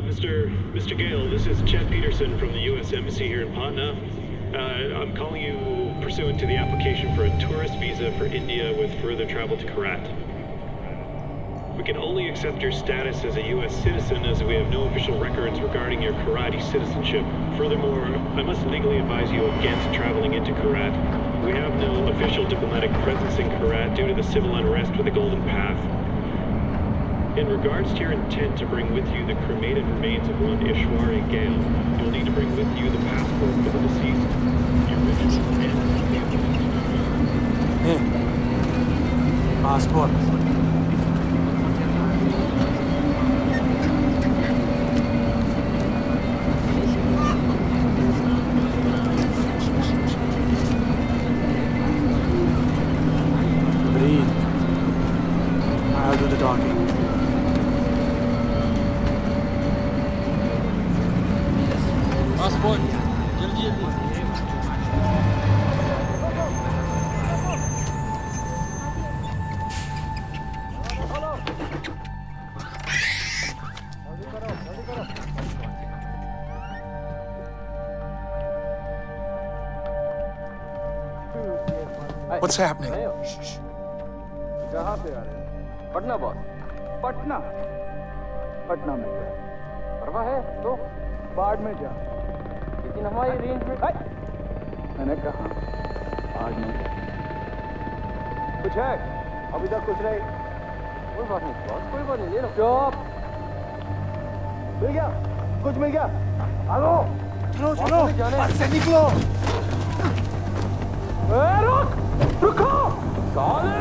Mr. Gale, this is Chet Peterson from the U.S. Embassy here in Patna. I'm calling you pursuant to the application for a tourist visa for India with further travel to Korat. We can only accept your status as a U.S. citizen as we have no official records regarding your Karati citizenship. Furthermore, I must legally advise you against traveling into Korat. We have no official diplomatic presence in Korat due to the civil unrest with the Golden Path. In regards to your intent to bring with you the cremated remains of one Ishwari Gale, you'll need to bring with you the passport for the deceased, the original Hey, passport. Breathe. I'll do the talking. Passport. जल्दी जल्दी. What's happening? कहाँ पे आ रहे हैं? Patna boss. Patna. Patna में क्या? परवाह है तो बाढ़ में जा. लेकिन हमारी रेंज में. मैंने कहा बाढ़ में जा. कुछ है? अभी तक कुछ नहीं. कोई बात नहीं बॉस. कोई बात नहीं. ले लो. चुप. मिल गया? कुछ मिल गया? हेलो. चलो चलो. बस से निकलो. रुक. रुको. साले.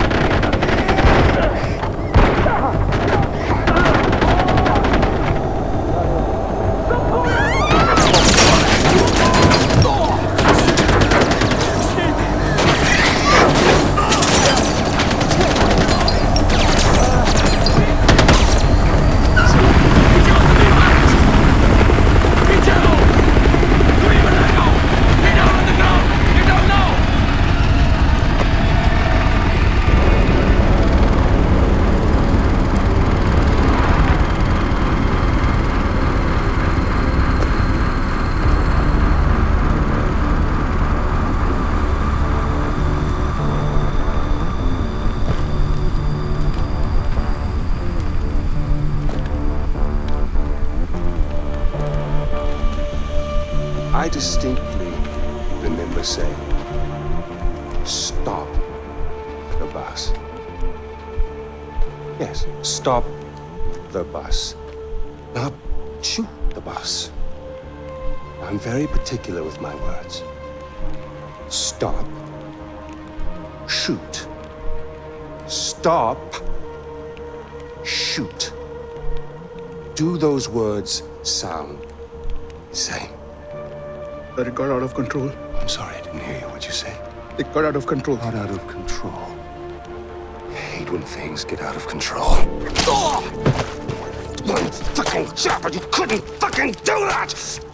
I distinctly remember saying, stop the bus. Yes, stop the bus. Not shoot the bus. I'm very particular with my words. Stop. Shoot. Stop. Shoot. Do those words sound the same? But it got out of control. I'm sorry, I didn't hear you. What'd you say? It got out of control. Got out of control. I hate when things get out of control. One fucking job, but you couldn't fucking do that!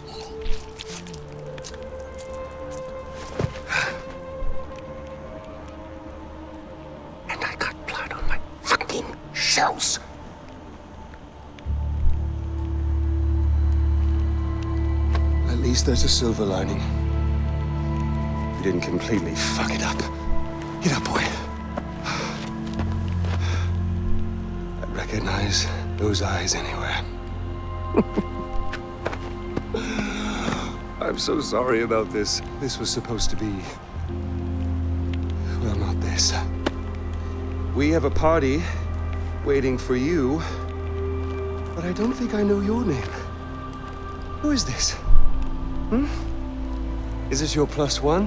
And I got blood on my fucking shells. At least there's a silver lining. You didn't completely fuck it up. Get up, boy. I recognize those eyes anywhere. I'm so sorry about this. This was supposed to be... well, not this. We have a party waiting for you, but I don't think I know your name. Who is this? Hmm? Is this your +1?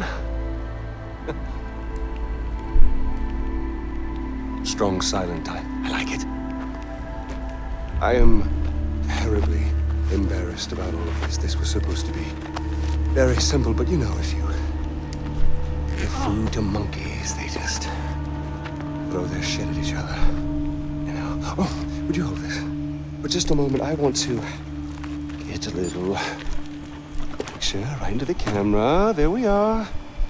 Strong, silent. I like it. I am terribly embarrassed about all of this. This was supposed to be very simple, but you know, if you give food to monkeys, they just throw their shit at each other. You know? Oh, would you hold this? For just a moment, I want to get a little picture right into the camera. There we are.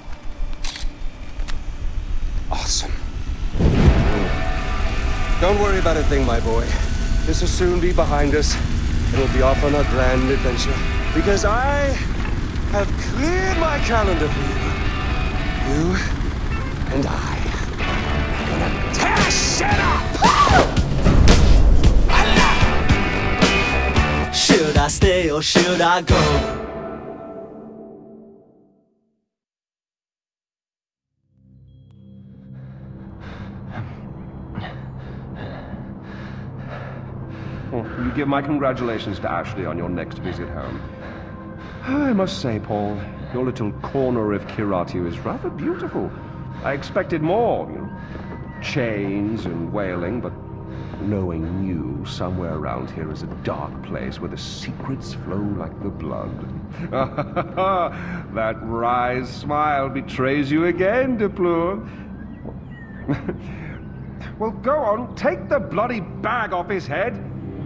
Awesome. Don't worry about a thing, my boy. This will soon be behind us. and we'll be off on a grand adventure. Because I have cleared my calendar for you. You and I are gonna tear shit up! Should I stay or should I go? You give my congratulations to Ashley on your next visit home. I must say, Paul, your little corner of Kiratu is rather beautiful. I expected more, you know, chains and wailing, but knowing you, somewhere around here is a dark place where the secrets flow like the blood. That wry smile betrays you again, Duplour. Well, go on, take the bloody bag off his head.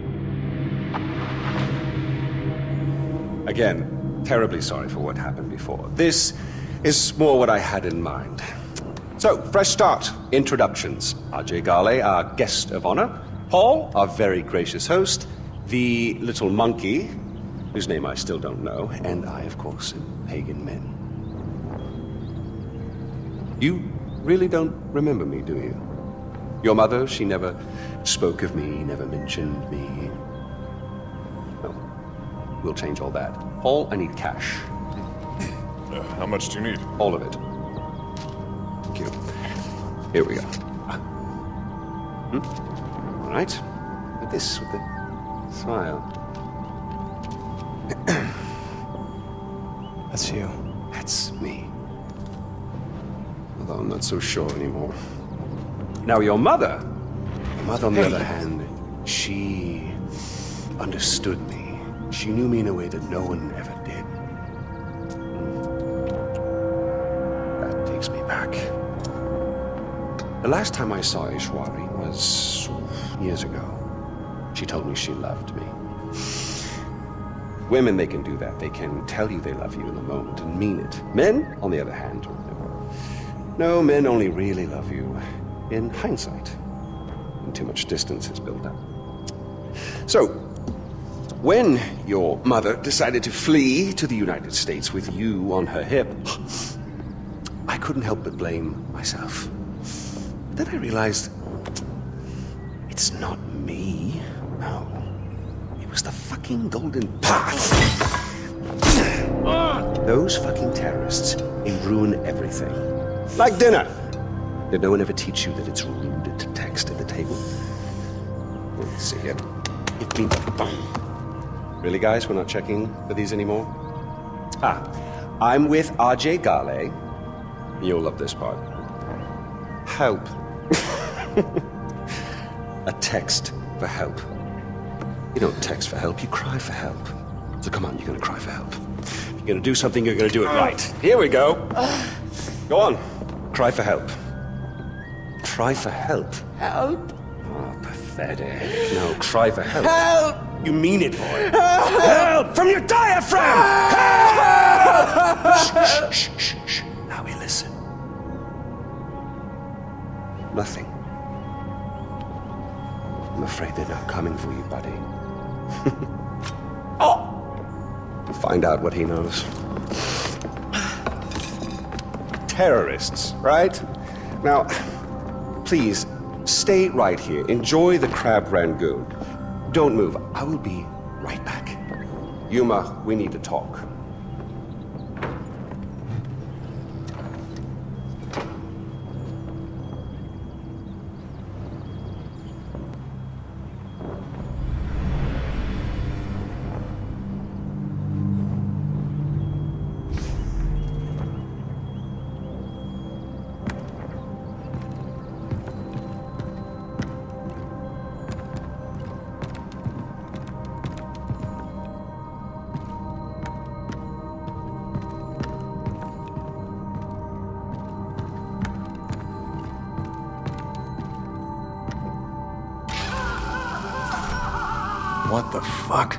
Again, terribly sorry for what happened before. This is more what I had in mind. So, fresh start. Introductions. Ajay Ghale, our guest of honor. Paul, our very gracious host. The little monkey, whose name I still don't know. And I, of course, am Pagan Min. You really don't remember me, do you? Your mother, she never spoke of me, never mentioned me. We'll change all that. Paul, I need cash. How much do you need? All of it. Thank you. Here we go. All right. Look at this with the smile. That's you. That's me. Although I'm not so sure anymore. Now, your mother, on the other hand, she understood me. She knew me in a way that no one ever did. That takes me back. The last time I saw Ishwari was years ago. She told me she loved me. Women, they can do that. They can tell you they love you in the moment and mean it. Men, on the other hand, no, men only really love you in hindsight. When too much distance is built up. So, when your mother decided to flee to the United States with you on her hip, I couldn't help but blame myself. Then I realized, it's not me, no. It was the fucking Golden Path. Those fucking terrorists, they ruin everything. Like dinner. Did no one ever teach you that it's rude to text at the table? Let's see it. Give me the phone. Really, guys? We're not checking for these anymore? I'm with Ajay Ghale. You'll love this part. Help. A text for help. You don't text for help, you cry for help. So come on, you're gonna cry for help. If you're gonna do something, you're gonna do it right. Here we go. Go on. Cry for help. Cry for help. Help? Oh, pathetic. No, cry for help. Help! You mean it, boy. Help! Help! From your diaphragm! Help! Shh, shh, shh, shh. Now we listen. Nothing. I'm afraid they're not coming for you, buddy. Oh! Find out what he knows. Terrorists, right? Now, please, stay right here. Enjoy the crab rangoon. Don't move. I will be right back. Yuma, we need to talk. What the fuck?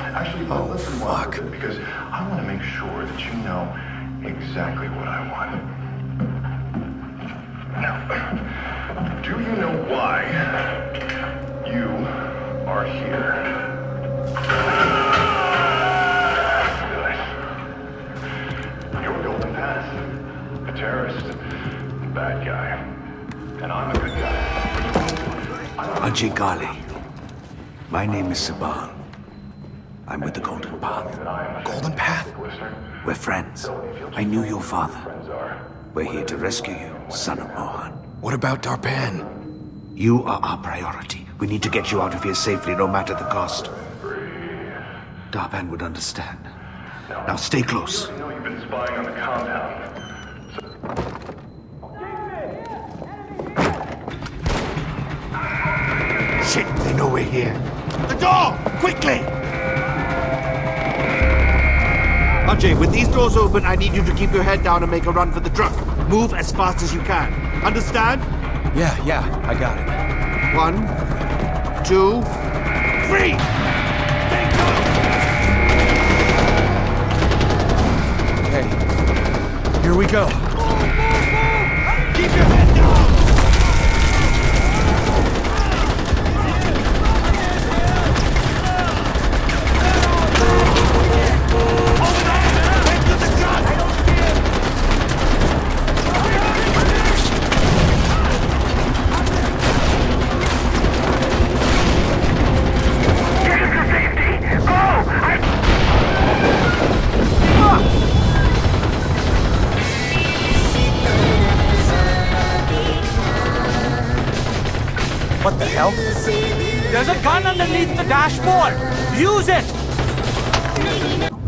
Actually, listen fuck. because I want to make sure that you know exactly what I want. Now, do you know why you are here? Good. You're Golden Path, a terrorist, bad guy, and I'm a good guy. Ajay Ghale. My name is Sabal. I'm with the Golden Path. Golden Path? We're friends. I knew your father. We're here to rescue you, son of Mohan. What about Darpan? You are our priority. We need to get you out of here safely, no matter the cost. Darpan would understand. Now stay close. You know you've been spying on the compound. Shit, they know we're here. The door! Quickly! Ajay, with these doors open, I need you to keep your head down and make a run for the truck. Move as fast as you can. Understand? Yeah, I got it. 1, 2, 3! Okay, here we go. Keep your head down! What the hell? There's a gun underneath the dashboard! Use it!